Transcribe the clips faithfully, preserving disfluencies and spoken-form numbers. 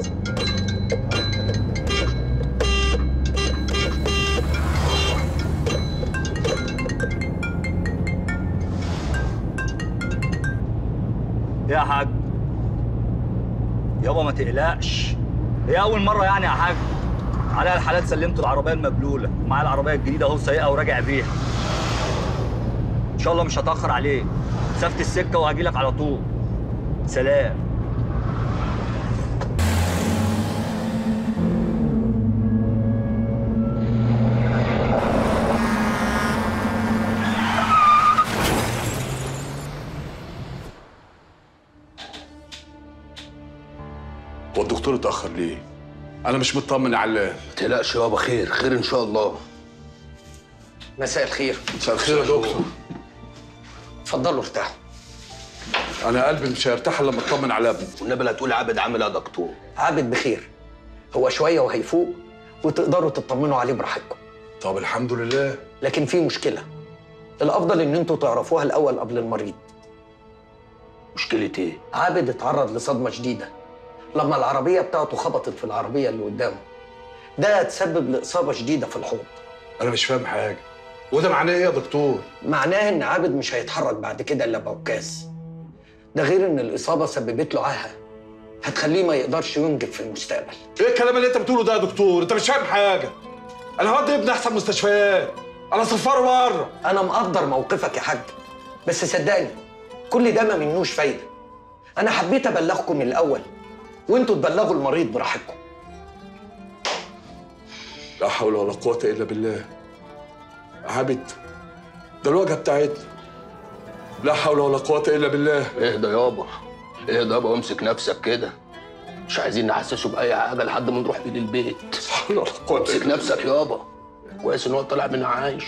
يا حاج يابا ما تقلقش، هي أول مرة يعني يا حاج. على الحالات سلمت العربية المبلولة ومعايا العربية الجديدة أهو سايقها وراجع بيها. إن شاء الله مش هتأخر عليك، مسافة السكة وهجيلك على طول. سلام. هو الدكتور اتأخر ليه؟ أنا مش مطمن علاه. ما تقلقش يابا، خير خير إن شاء الله. مساء الخير. مساء الخير يا دكتور. اتفضلوا ارتاحوا. أنا قلبي مش هيرتاح إلا لما أطمن على ابني. والنبي لا تقول عابد عامل إيه يا دكتور؟ عابد بخير، هو شوية وهيفوق وتقدروا تطمنوا عليه براحتكم. طب الحمد لله. لكن في مشكلة، الأفضل إن أنتوا تعرفوها الأول قبل المريض. مشكلة إيه؟ عابد اتعرض لصدمة شديدة لما العربية بتاعته خبطت في العربية اللي قدامه. ده تسبب لإصابة شديدة في الحوض. أنا مش فاهم حاجة. وده معناه إيه يا دكتور؟ معناه إن عابد مش هيتحرك بعد كده إلا بعكاز. ده غير إن الإصابة سببت له عاهة هتخليه ما يقدرش ينجب في المستقبل. إيه الكلام اللي أنت بتقوله ده يا دكتور؟ أنت مش فاهم حاجة. أنا هودي ابني أحسن مستشفيات. أنا سفاره بره. أنا مقدر موقفك يا حاج، بس صدقني كل ده ما منوش فايدة. أنا حبيت أبلغكم من الأول وأنتوا تبلغوا المريض براحتكم. لا حول ولا قوة إلا بالله. عابد ده الواجهة بتاعتنا. لا حول ولا قوة إلا بالله. اهدى يابا، اهدى يابا وامسك نفسك كده. مش عايزين نحسسه بأي حاجة لحد ما نروح بيه البيت. لا حول ولا قوة. امسك نفسك يابا. كويس إن هو طلع منها عايش.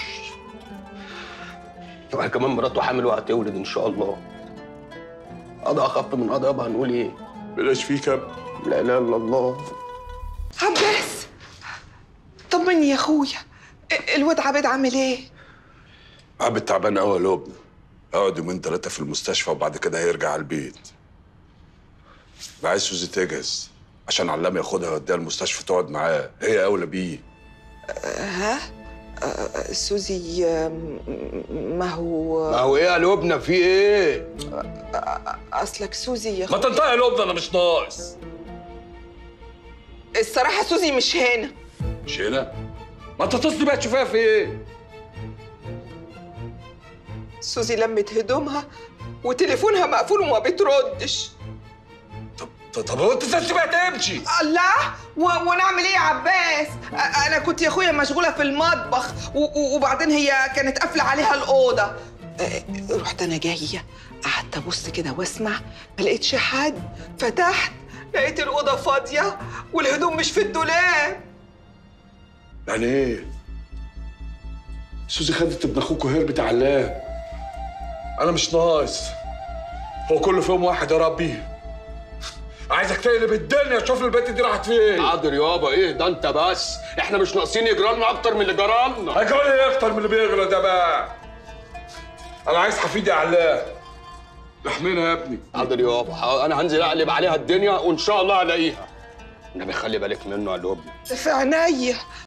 وبعد كمان مراته حامل وهتولد إن شاء الله. قضاء أخف من قضاء يابا، هنقول إيه؟ بلاش فيك يا ابني. لا إله إلا الله. عباس طمني يا اخويا، الواد عابد عامل ايه؟ عابد تعبان قوي يا لبنى. هيقعد يومين ثلاثة في المستشفى وبعد كده هيرجع على البيت. أنا عايز سوزي تجهز عشان علام ياخدها يوديها المستشفى تقعد معاه، هي أولى بيه. ها؟ أه سوزي ما هو ما هو إيه يا لبنى، في إيه؟ اصلك سوزي يا ما اخويا. تنطقي يا لبنى، أنا مش ناقص. الصراحة سوزي مش هنا. مش هنا؟ ما أنت تصلي بقى تشوفيها في إيه؟ سوزي لمت هدومها وتليفونها مقفول وما بتردش. طب طب هو أنت ازاي بقى تمشي؟ الله، و- ونعمل ايه يا عباس؟ أ- انا كنت يا اخويا مشغوله في المطبخ و- و- وبعدين هي كانت قافله عليها الاوضه. أ- رحت انا جايه قعدت ابص كده واسمع، ما لقيتش حد. فتحت لقيت الاوضه فاضيه والهدوم مش في الدولاب. يعني إيه؟ سوزي خدت ابن أخوك وهربت بتاع علام. أنا مش ناقص. هو كله في يوم واحد يا ربي. عايزك تقلب الدنيا تشوف البنت دي راحت فين. حاضر يابا، ايه ده انت بس؟ احنا مش ناقصين يجرالنا اكتر من اللي جرالنا. هيجرى ايه اكتر من اللي بيغرى ده بقى؟ انا عايز حفيدي علام. احمينا يا ابني. حاضر يابا، انا هنزل اقلب عليها الدنيا وان شاء الله الاقيها. النبي خلي بالك منه يا لبنى. في عينيا.